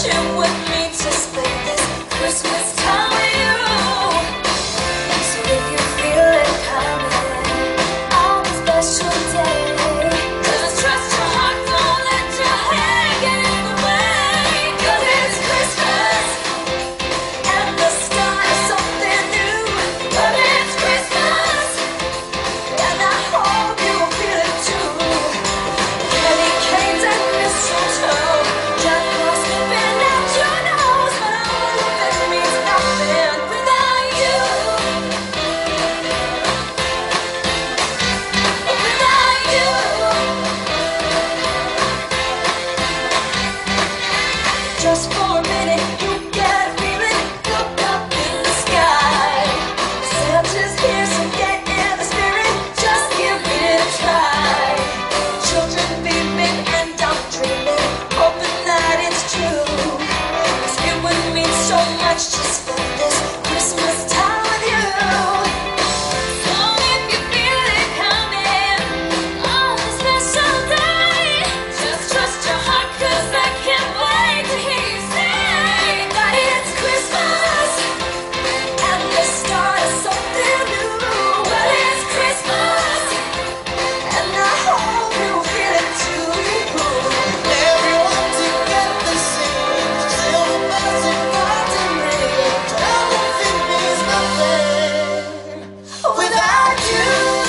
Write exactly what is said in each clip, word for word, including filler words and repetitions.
Just for a minute, you get a feeling, look up in the sky. Santa's here, so get in the spirit, just give it a try. Children beaming and I'm dreaming, hoping that it's true. 'Cause it would mean so much to spend this Christmas time with you. So if you feel it coming on this special day, just trust your heart, 'cause I can't wait to hear you say that it's Christmas and the start of something new. Well, it's Christmas and I hope you feel it too. Everyone together sings, silver bells and golden rings. Everything means nothing without you.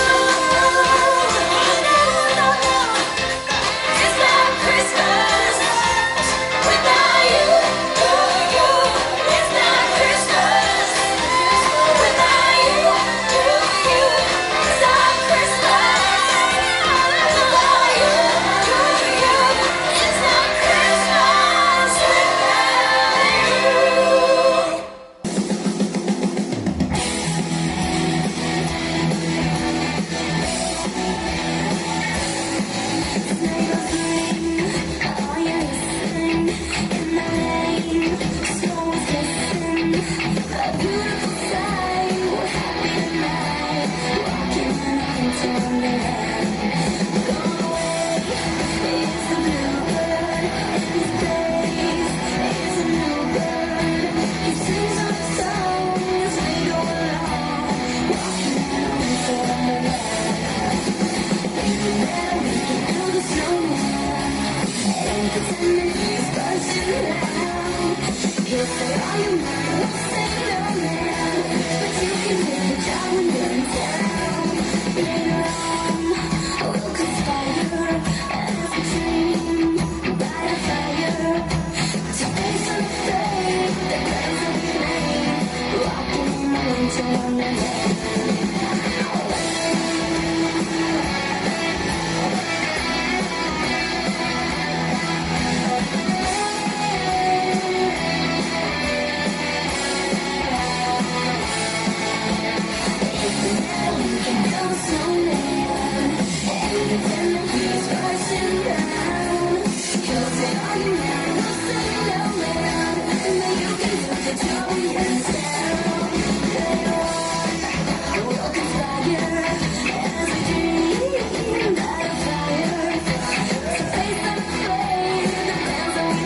It's not Christmas without you. It's not Christmas without you. It's not Christmas without you. It's not Christmas without you.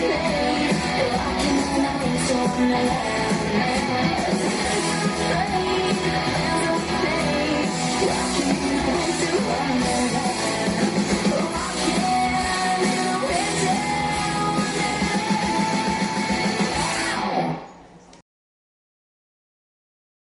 Thank you.